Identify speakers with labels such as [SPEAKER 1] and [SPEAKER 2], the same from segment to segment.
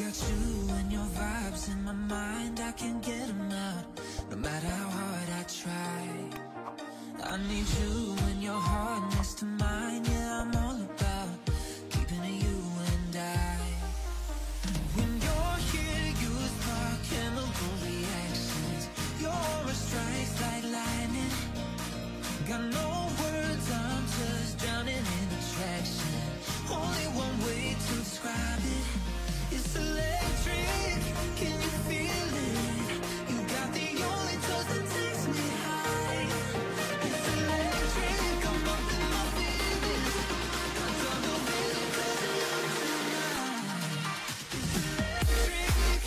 [SPEAKER 1] got you and your vibes in my mind, I can't get them out, no matter how hard I try. I need you and your heart next to mine, yeah, I'm all about keeping it you and I. When you're here, you spark chemical reactions. Your aura strikes like lightning. Got no words, I'm just drowning in attraction. Only one way to describe it. It's electric, can you feel it? You got the only touch that takes me high. It's electric, I'm up in my feelings. I don't know really 'cause I love tonight. It's electric.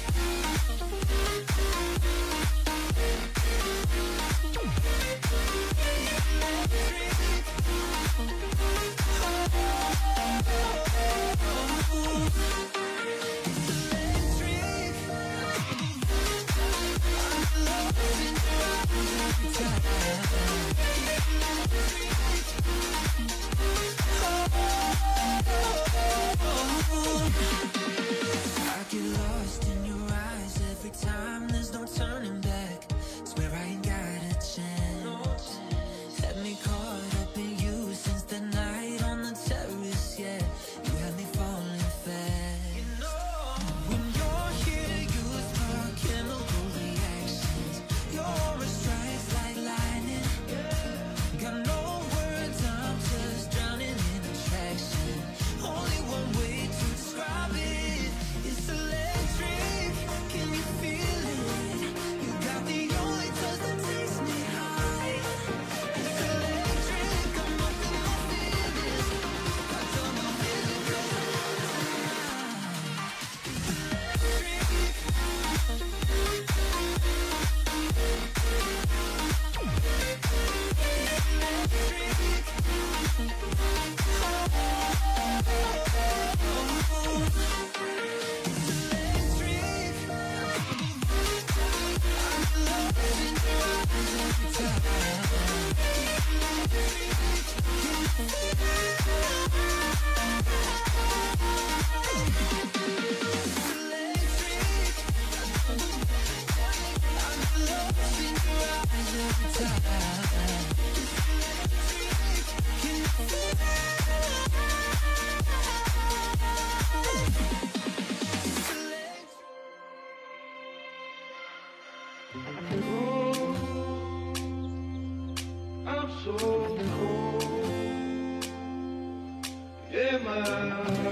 [SPEAKER 1] I get lost in your eyes every time, there's no turning back. Swear I ain't got a chance. Had me caught up in you since the night on the terrace, yeah. You had me falling fast. When you're here, you spark chemical reactions. Your aura strikes like lightning. Got no words, I'm just drowning in attraction. Only one way to describe it. It's electric, can you feel it? You got the only touch that takes me high. It's electric, I'm up in my feelings. I don't know really 'cause I love tonight. It's electric.
[SPEAKER 2] I'm so cold, yeah, man.